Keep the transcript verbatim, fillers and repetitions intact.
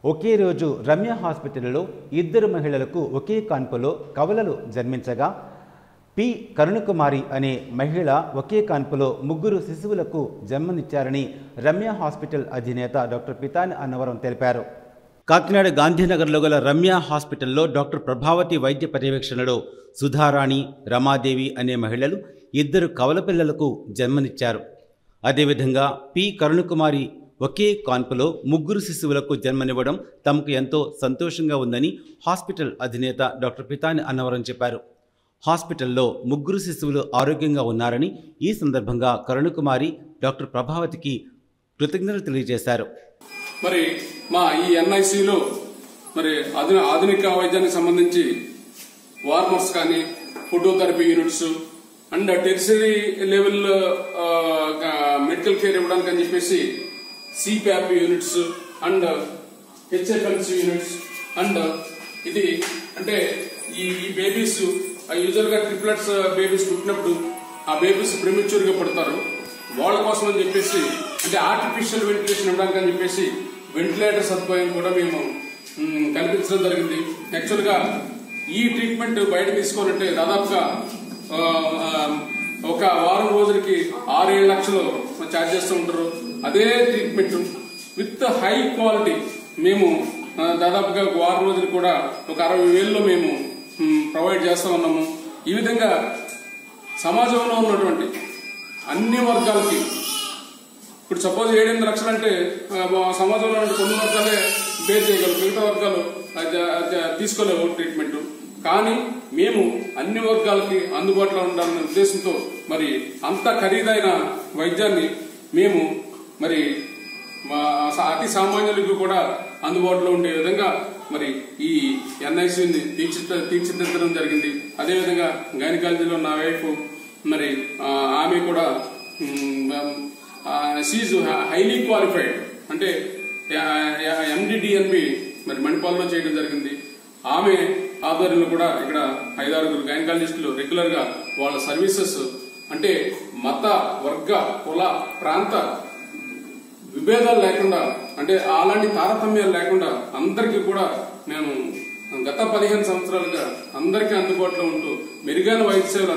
ఒకే రోజు రమ్య హాస్పిటల్లో ఇద్దరు మహిళలకు ఒకే కాన్పులో కవలలు జన్మించగా పి కరుణకుమారి అనే మహిళ ఒకే కాన్పులో ముగ్గురు శిశువులకు జన్మనిచ్చారని రమ్య హాస్పిటల్ అధినేత డాక్టర్ పితాని అన్నవరం తెలిపారు. కాకినాడ గాంధీనగర్లో గల రమ్య హాస్పిటల్లో డాక్టర్ ప్రభావతి వైద్య పర్యవేక్షణలో సుధారాణి, రమాదేవి అనే మహిళలు ఇద్దరు కవల పిల్లలకు జన్మనిచ్చారు. అదేవిధంగా పి కరుణకుమారి ఒకే కాన్పులో ముగ్గురు శిశువులకు జన్మనివ్వడం తమకు ఎంతో సంతోషంగా ఉందని హాస్పిటల్ అధినేత డాక్టర్ పితాని అన్నవరం చెప్పారు. హాస్పిటల్లో ముగ్గురు శిశువులు ఆరోగ్యంగా ఉన్నారని, ఈ సందర్భంగా కరుణకుమారి డాక్టర్ ప్రభావతికి కృతజ్ఞతలు తెలియజేశారు. మరి మా ఈ ఎన్ఐసిలో మరి ఆధున ఆధునిక వైద్యానికి సంబంధించి వార్మర్స్ కానీ, phototherapy units and tertiary level medical care ఇవ్వడానికి అని చెప్పేసి సిప్యాప్ యూనిట్స్ అండ్ హెచ్ఎఫ్ఎల్స్ యూనిట్స్ అండ్ ఇది అంటే ఈ బేబీస్ యూజువల్ గా ట్రిప్లెట్స్ బేబీస్ పుట్టినప్పుడు ఆ బేబీస్ ప్రిమెచ్యూర్ గా పడతారు. వాళ్ళ కోసం అని చెప్పేసి అంటే ఆర్టిఫిషియల్ వెంటిలేషన్ ఇవ్వడానికి అని చెప్పేసి వెంటిలేటర్ సదుపాయం కూడా మేము కల్పించడం జరిగింది. యాక్చువల్ గా ఈ ట్రీట్మెంట్ బయట తీసుకోవాలంటే దాదాపుగా ఒక వారం రోజులకి ఆరేడు లక్షలు ఛార్జ్ చేస్తూ ఉంటారు. అదే ట్రీట్మెంట్ విత్ హై క్వాలిటీ మేము దాదాపుగా వారం రోజులు కూడా ఒక అరవై వేలలో మేము ప్రొవైడ్ చేస్తా ఉన్నాము. ఈ విధంగా సమాజంలో ఉన్నటువంటి అన్ని వర్గాలకి ఇప్పుడు సపోజ్ ఏడెనిమిది లక్షలు అంటే సమాజంలో ఉన్న కొన్ని వర్గాలే బేర్ చేయగలరు, మిగతా వర్గాలు తీసుకోలేవు ట్రీట్మెంట్. కానీ మేము అన్ని వర్గాలకి అందుబాటులో ఉండాలనే ఉద్దేశంతో మరి అంత ఖరీదైన వైద్యాన్ని మేము మరి అతి సామాన్యులకు కూడా అందుబాటులో ఉండే విధంగా మరి ఈ ఎన్ఐసిని తీర్చిద తీర్చిదిద్దడం జరిగింది. అదేవిధంగా గైనకాలజీలో నా వైఫ్ మరి ఆమె కూడా షీజ్ హైలీ క్వాలిఫైడ్ అంటే ఎండిడిఎన్బి మరి మణిపాల్లో చేయడం జరిగింది. ఆమె ఆధ్వర్యంలో కూడా ఇక్కడ ఐదారుగురు గైనకాలజిస్టులు రెగ్యులర్ గా వాళ్ళ సర్వీసెస్ అంటే మత, వర్గ, కుల, ప్రాంత విభేదాలు లేకుండా అంటే అలాంటి తారతమ్యాలు లేకుండా అందరికీ కూడా నేను గత పదిహేను సంవత్సరాలుగా అందరికీ అందుబాటులో ఉంటూ మెరుగైన వైద్య సేవలు